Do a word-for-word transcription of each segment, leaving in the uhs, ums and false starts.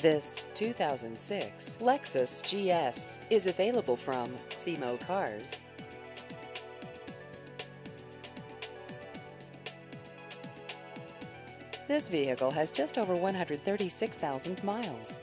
This two thousand six Lexus G S is available from S E M O Cars. This vehicle has just over one hundred thirty-six thousand miles.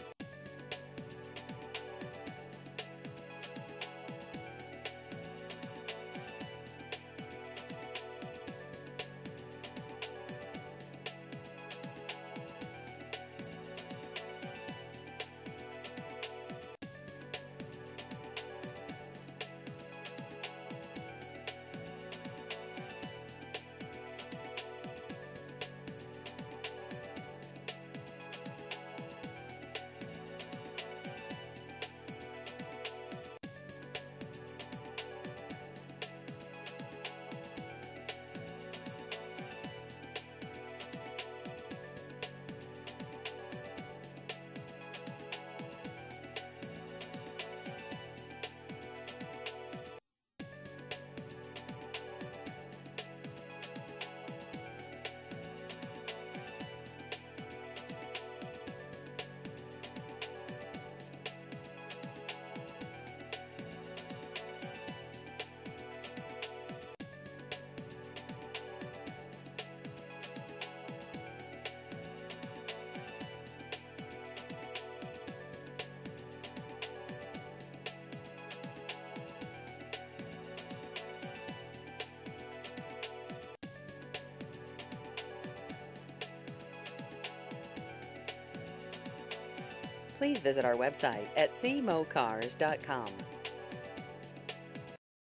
Please visit our website at S E M O cars dot com.